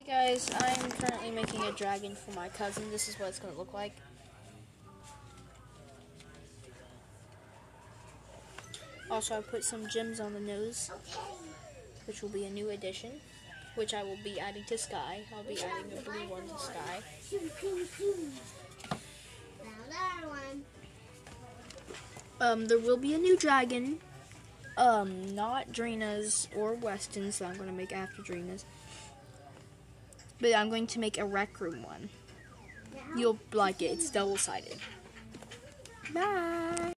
Guys, I'm currently making a dragon for my cousin. This is what it's going to look like. Also, I put some gems on the nose, which will be a new addition, which I will be adding to Sky. I'll be adding a blue one to Sky. There will be a new dragon. Not Drina's or Weston's, so I'm going to make after Drina's. But I'm going to make a Rec Room one. You'll like it. It's double-sided. Bye!